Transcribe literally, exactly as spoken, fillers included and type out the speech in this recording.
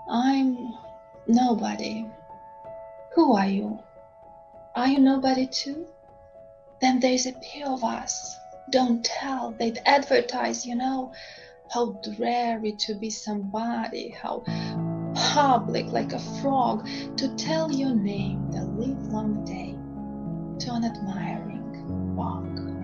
I'm nobody. Who are you? Are you nobody too? Then there's a pair of us. Don't tell, they'd advertise, you know. How dreary to be somebody, how public like a frog, to tell your name the livelong day to an admiring bog.